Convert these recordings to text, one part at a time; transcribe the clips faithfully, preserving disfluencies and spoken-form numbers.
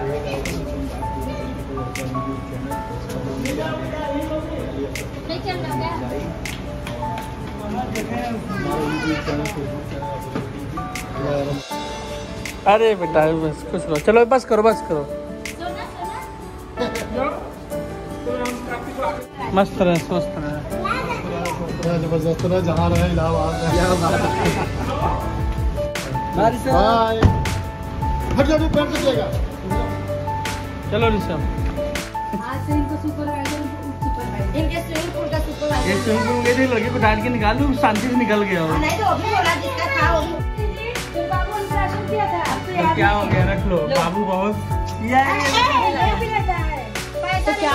अरे बेटा बस खुश रहो, चलो बस करो बस करो। मस्त रहे स्वस्थ रहे, जबरदस्त रहे, जहाँ रहे इलाहाबाद। चलो ऋषभ, इनके स्विमिंग पूल का सुपरवाइजर, ये स्विमिंग पूल गई थी, लड़की को डांट के निकाल दूँ, शांति से निकल गया हो। नहीं तो अभी बोला जिसका था वो बाबू ने राशन दिया था, तो क्या हो गया, रख लो, बाबू बहुत पैसा क्या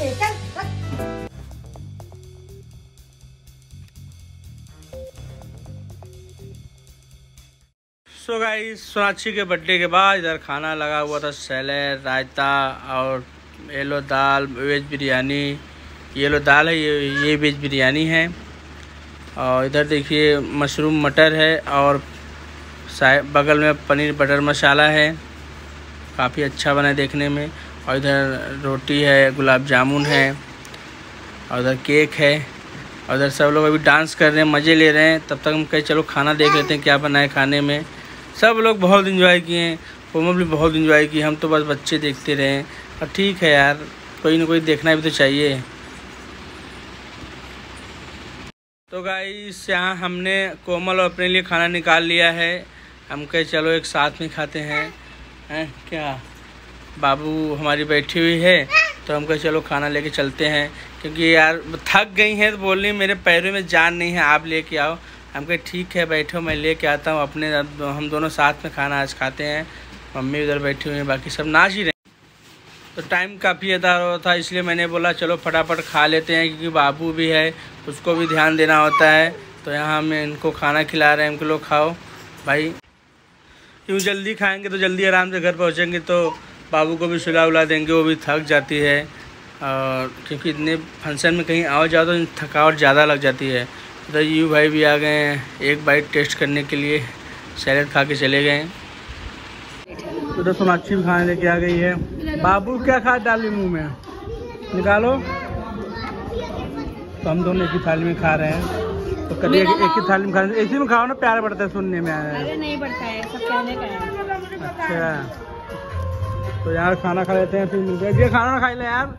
सो गाइस, सोनाक्षी के बर्थडे के बाद इधर खाना लगा हुआ था, सैलेड, रायता और येलो दाल, वेज बिरयानी। येलो दाल है, ये ये वेज बिरयानी है। और इधर देखिए मशरूम मटर है और बगल में पनीर बटर मसाला है, काफ़ी अच्छा बना है देखने में। और इधर रोटी है, गुलाब जामुन है और उधर केक है। और उधर सब लोग अभी डांस कर रहे हैं, मज़े ले रहे हैं। तब तक हम कहे चलो खाना देख लेते हैं क्या बना है खाने में। सब लोग बहुत इन्जॉय किए, कोमल भी बहुत इन्जॉय की, हम तो बस बच्चे देखते रहे। और ठीक है यार, कोई ना कोई देखना भी तो चाहिए। तो गाइस, यहाँ हमने कोमल और अपने लिए खाना निकाल लिया है। हम कहे चलो एक साथ में खाते हैं, हैं क्या। बाबू हमारी बैठी हुई है तो हम कहे चलो खाना लेके चलते हैं, क्योंकि यार थक गई हैं तो बोल रही मेरे पैरों में जान नहीं है, आप लेके आओ। हम कहे ठीक है बैठो, मैं लेके आता हूँ अपने, हम दोनों साथ में खाना आज खाते हैं। मम्मी उधर बैठी हुई हैं, बाकी सब नाच ही रहे। तो टाइम काफ़ी ज़्यादा हो रहा था, इसलिए मैंने बोला चलो फटाफट खा लेते हैं, क्योंकि बाबू भी है, उसको भी ध्यान देना होता है। तो यहाँ हम इनको खाना खिला रहे हैं, इनको लोग खाओ भाई। यूँ जल्दी खाएंगे तो जल्दी आराम से घर पहुँचेंगे, तो बाबू को भी सुला उला देंगे, वो भी थक जाती है। और क्योंकि इतने फंक्शन में कहीं आओ जाओ तो थकावट ज़्यादा लग जाती है। तो यू भाई भी आ गए हैं एक बाइट टेस्ट करने के लिए, सैलेड खा के चले गए। तो सोनाक्षी भी खाने लेके आ गई है। बाबू क्या खा डाली मुंह में, निकालो। तो हम दोनों एक ही थाली में खा रहे हैं। तो कभी एक, एक ही थाली में खा रहे हैं, इसी में खाओ ना, प्यार बढ़ता है सुनने में आया है। अरे नहीं बढ़ता है, सब कहने का है। अच्छा, तो यार खाना खा लेते हैं, फिर मिलते हैं। ये खाना ना खा ले यार।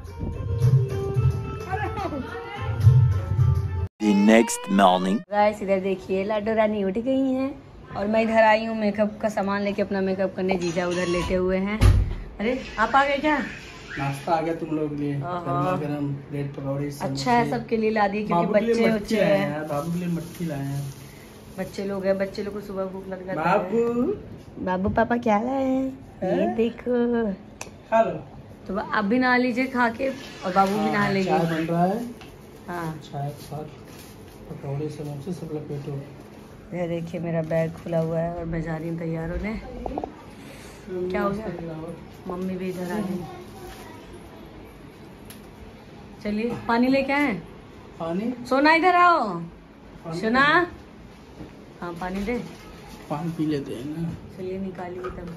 The next morning. गाइस इधर देखिए, लाडो रानी उठ गई हैं और मैं इधर आई हूँ मेकअप का सामान लेके, अपना मेकअप करने। जीजा उधर लेटे हुए हैं। अरे आप आ गए क्या? नाश्ता आ गया तुम लोग के लिए, गरमा गरम ब्रेड पकौड़े। अच्छा है, सबके लिए ला दिए, क्योंकि बच्चे बच्चे हैं। बाबू के लिए मट्ठी लाए हैं, बच्चे लोग हैं, बच्चे लोग को सुबह भूख लग जाती है। बाबू बाबू पापा क्या लाए हैं? ये देखो, खा लो। तो आप भी नहा लीजिए खा के, और बाबू भी नहा लेंगे। चाय बन रहा है, हाँ चाय के साथ पकौड़े समोसे सब लपेटो। ये देखिए मेरा बैग खुला हुआ है और मैं जा रही हूँ तैयार होने। क्या हो गया? मम्मी भी इधर आ गई। चलिए पानी लेके आए। पानी? सोना इधर आओ। सोना, हाँ पानी दे। पानी पी लेते हैं ना। चलिए निकालिए तब।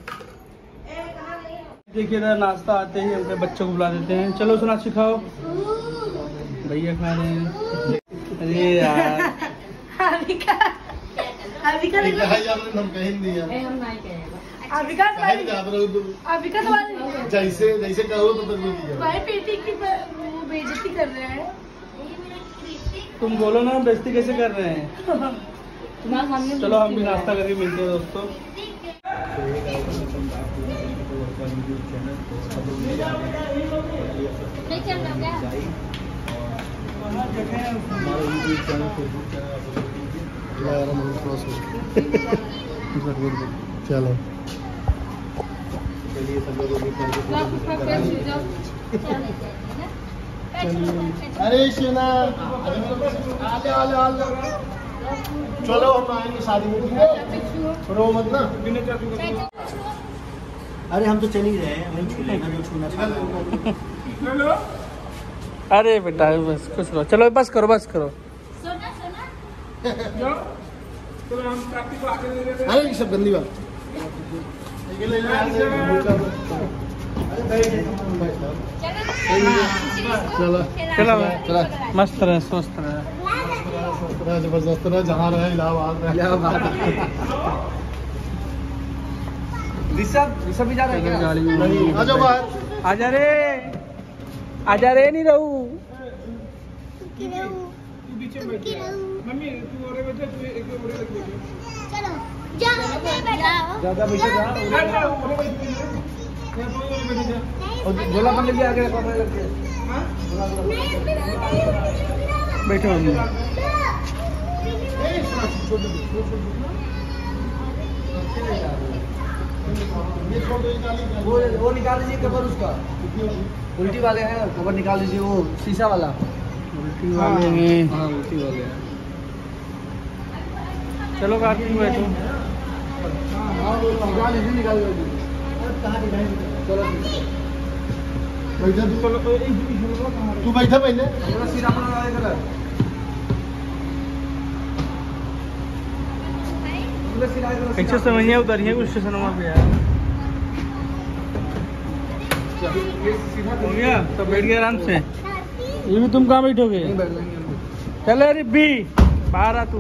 देखिए इधर नाश्ता आते ही हम बच्चों को बुला देते हैं। चलो सोनाक्षी खाओ, भैया खा रहे हैं। अरे यार अविका, अविका हम कहीं नहीं है। हम नहीं कहेंगे। अविका अविका तो जैसे जैसे कहो तो तुम्हारी बेटी की बेइज्जती कर रहे हैं। तुम बोलो ना बेइज्जती कैसे कर रहे हैं। चलो हम भी नाश्ता करके मिलते हैं दोस्तों। चलो अरे शिना, चलो हम आएंगे शादी में, रो मत ना। अरे हम तो चल ही रहे हैं, वही छू लेना जो छूना था। अरे बेटा बस खुश रहो, चलो बस करो बस करो। अरे सब गंदी बात। चलो चलो चलो मस्त रहे स्वस्थ रहे। जबरदस्त रहे, जहाँ रहे इलाहाबाद में। ऋषभ ऋषभ भी जा रहा है क्या? गाड़ी में आ जाओ बाहर। आजा रे आजा रे नहीं रहू। ज्यादा बैठे जा और झोला बंद लिया आगे रखो करके। बैठो मम्मी। वो वो निकाल दीजिए कवर उसका, उल्टी वाले हैं कवर निकाल दीजिए, वो शीशा वाला उल्टी वाले हैं। हाँ उल्टी वाले हैं। चलो काफी बैठो। हाँ वो निकाल दीजिए निकाल दीजिए। चलो बैठा तू तू बैठा पहले। थोड़ा सीधा बना कलर अच्छे समझिए उतरिए कुछ स्टेशन वहाँ पे यार। हो गया तो बैठ गए आराम से। ये भी तुम कहाँ बैठोगे? चले अरे भी बाहर आ तू।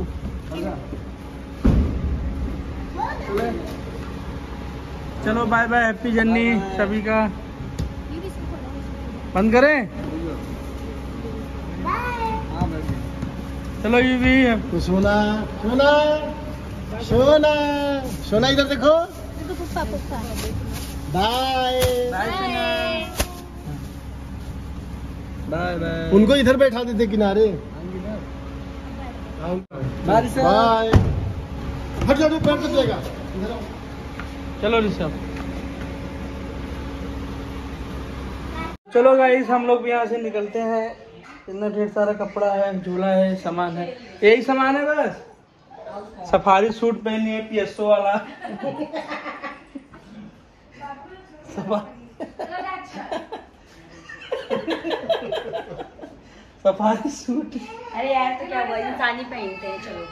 चलो बाय बाय, हैप्पी जर्नी सभी का। बंद करें? चलो ये भी तो सोना सोना सोना सोना इधर देखो। Bye bye bye. उनको इधर बैठा देते किनारे। बाय हट जाओ, पैर तक जाएगा। इधर आओ। चलो ऋषभ। चलो गाइस हम लोग भी यहाँ से निकलते हैं। इतना ढेर सारा कपड़ा है, झोला है, सामान है। यही सामान है बस। सफारी सूट पहनी है पीएसओ वाला। Safari suit. अरे यार तो क्या हुआ, इंसान ही पहनते हैं। चलो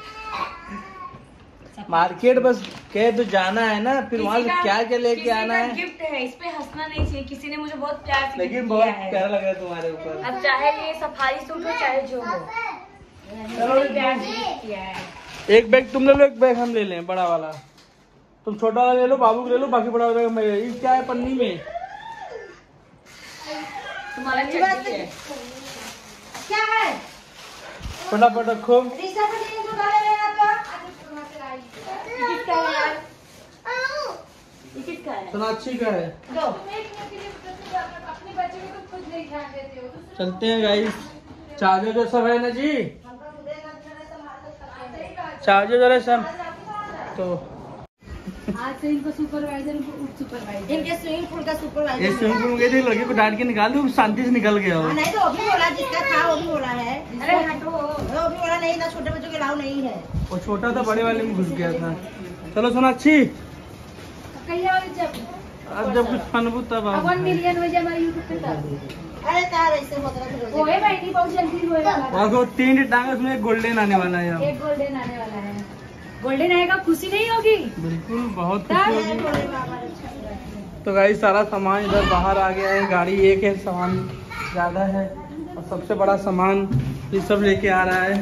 मार्केट बस कह तो जाना है ना, फिर वहाँ से क्या क्या लेके आना है। गिफ्ट है, इस पे हंसना नहीं चाहिए। किसी ने मुझे बहुत प्यार से लेकिन गिफ्ट बहुत किया है। प्यारा लग रहा है तुम्हारे ऊपर। अब चाहे ये सफारी सूट हो चाहे जो हो, चलो प्यार से गिफ्ट किया है। एक बैग तुम ले लो, एक बैग हम ले लें बड़ा वाला। तुम छोटा वाला ले लो, बाबू को ले लो, बाकी बड़ा वाला मैं। ये क्या है पन्नी में? तुम्हारा चटनी है। क्या है? फटाफट रखो। सोनाक्षी का है। चलते हैं गाइस। चार्जर जो सब है ना जी, चार्जर जरा सब तो आज से इनको सुपरवाइजर उप सुपरवाइजर इनके स्विमिंग पूल का सुपरवाइजर। ये स्विमिंग पूल गए थे, लड़के को डांट के निकाल दो, शांति से निकल गया हो। नहीं तो अभी बोला, जिसका था वो भी बोला है। अरे हटो। वो भी बोला नहीं ना, छोटे बच्चों के अलाउ नहीं है। वो छोटा था, बड़े वाले में घुस गया था। चलो सोनाक्षी, अब जब कुछ फनबू तब आओ। वन मिलियन हो जाए हमारे यूट्यूब पे तब। अरे तार ऐसे होता है। वो है बैठी बहुत जल्दी होएगा। और वो तीन टांग उसमें एक गोल्डन आने वाला है। एक गोल्डन आने वाला है। गोल्डन आएगा, खुशी नहीं होगी? बिल्कुल बहुत खुशी होगी। तो गाइस सारा सामान इधर बाहर आ गया है। गाड़ी एक है, सामान ज्यादा है और सबसे बड़ा सामान ये सब लेके आ रहा है।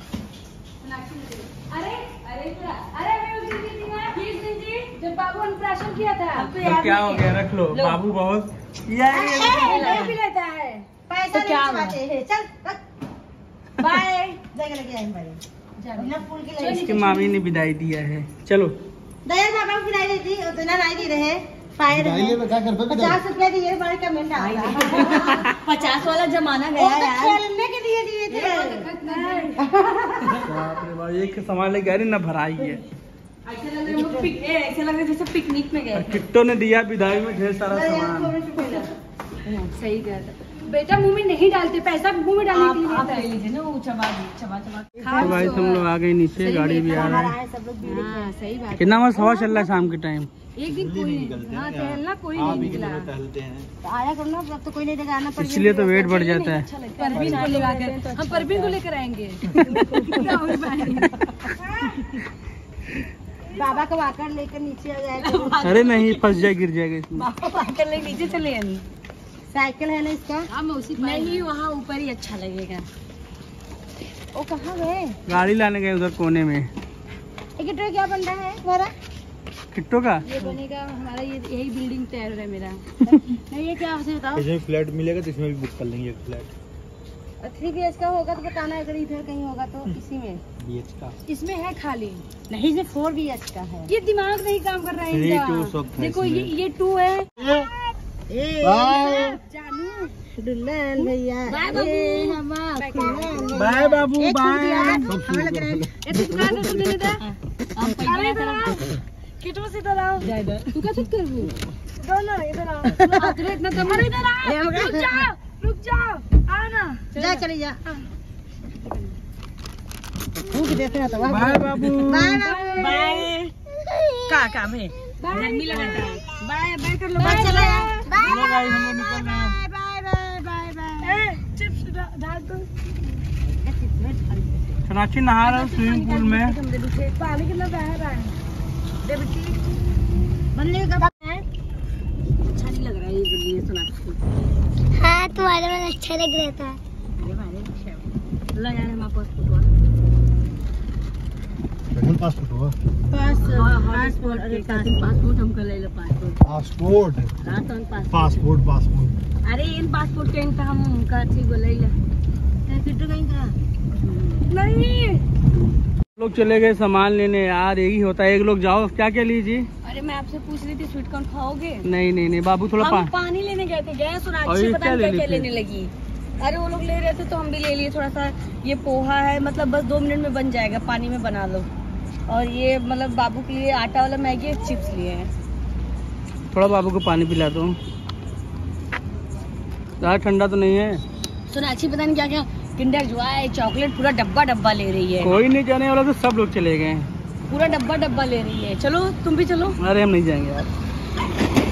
अरे अरे अरे जब बाबू अन्नप्राशन किया था तो क्या हो गया, रख लो। बाबू बहुत भी लेता है पैसा, क्या है? चल बाय। इसकी मामी ने विदाई दिया है। चलो दया बाबा को विदाई दी, उतना नहीं दी रहे। फायर क्या करते पचास रुपया दिए, बड़े कमेंट आया। पचास वाला जमाना गया यार। खेलने के लिए दिए थे। बाप रे बाप, एक सामान लेके आ रही ना भराई है। ऐसे लग रहा है पिक- ए, ऐसे लग रहा है जैसे पिकनिक में गए। किट्टो ने दिया विदाई में ढेर सारा सामान। सही कह रहा बेटा, मुंह में नहीं डालते, पैसा मुंह में डालने के लिए आप देता ले है। लीजिए ना, वो चबा चबा चबा। तो भाई हम लोग आ गए नीचे, गाड़ी भी आ रहा है। सब लोग वीडियो हाँ सही बात। कितना मस्त हवा चल रहा है शाम के टाइम। एक दिन कोई नहीं, हाँ टहलना कोई नहीं निकला। तो आया करो ना, अब तो कोई नहीं देगा, आना पड़ेगा। इसलिए तो वेट बढ़ जाता है। परवीन को लेगा कर, हम परवीन को लेकर आएंगे। बाबा का वाकर लेकर नीचे आ जाएगा। अरे नहीं, फंस जाए, गिर जाएगा इसमें। बाबा वाकर लेकर नीचे चले यानी साइकिल है ना इसका? हाँ मैं उसी नहीं, वहाँ ऊपर ही अच्छा लगेगा। वो कहाँ गए? गाड़ी लाने गए उधर कोने में। एक ट्रे क्या बन रहा है हमारा? किट्टो का ये बनेगा हमारा, ये यही बिल्डिंग तैयार है मेरा। नहीं ये क्या आपसे बताओ? इसमें फ्लैट मिलेगा तो इसमें भी बुक कर लेंगे एक फ्लैट। थ्री बी एच का होगा तो बताना, अगर इधर कहीं होगा तो इसी में। बी एच का इसमें है खाली। नहीं इसमें फोर बी एच का है। ये दिमाग नहीं काम कर रहा है थ्री टू इनका। सब है देखो ये इसमें। ये टू है। बाय जानू दुल्हन भैया। बाय बाबू। ये हमारा दुल्हन। बाय बाबू, एक बाय। सूट दिया है, हमें लग रहा है। ये तो दुकान में तुम दे दे। आप पैसा इधर किटो से इधर आओ। जा इधर। तू क्या चुप कर रही है? दोनों इधर आओ। अरे इतना दम नहीं इधर आ। रुक जाओ, रुक जाओ, आ ना। जा चली जा। भूख देते हैं तो बाय बाबू। Bye bye. बाय। का का में गर्मी लगाता है। बाय बाय कर लो। बाय चला जा। चलो गाइस, हम लोग निकल रहे हैं। Bye bye bye bye. ए चिप्स डाल दो। सोनाक्षी नहा रहा है स्विमिंग पूल में। पानी कितना बह रहा है? दे बेटी। बनने का अच्छा नहीं लग रहा है ये जो ये सोनाक्षी। हाँ तुम्हारे मन अच्छा लग रहा था। अरे भाई अच्छा ला यार हमारे पास फोटो। पासपोर्ट हुआ पासपोर्ट। अरे पासपोर्ट हम कर ले लो पासपोर्ट। पासपोर्ट हाँ तो पासपोर्ट। पासपोर्ट पासपोर्ट अरे इन पासपोर्ट के इनका हम उनका ठीक बोले ला। किट्टू कहीं का? नहीं लोग चले गए सामान लेने यार, यही होता है। एक लोग जाओ, क्या क्या लीजिए? अरे मैं आपसे पूछ रही थी स्वीट कॉर्न खाओगे? नहीं नहीं नहीं बाबू, थोड़ा हम पा पानी लेने गए थे, गए और सोनाक्षी ये पता क्या नहीं ले क्या क्या लेते? लेने लगी। अरे वो लोग ले रहे थे तो हम भी ले लिए थोड़ा सा। ये पोहा है, मतलब बस दो मिनट में बन जाएगा, पानी में बना लो। और ये मतलब बाबू के लिए आटा वाला मैगी, चिप्स लिए हैं। थोड़ा बाबू को पानी पिला दो, ज़्यादा ठंडा तो नहीं है। सोनाक्षी पता नहीं क्या क्या किंडर जॉय चॉकलेट पूरा डब्बा डब्बा ले रही है। कोई नहीं जाने वाला, तो सब लोग चले गए। पूरा डब्बा डब्बा ले रही है। चलो तुम भी चलो। अरे हम नहीं जाएंगे यार।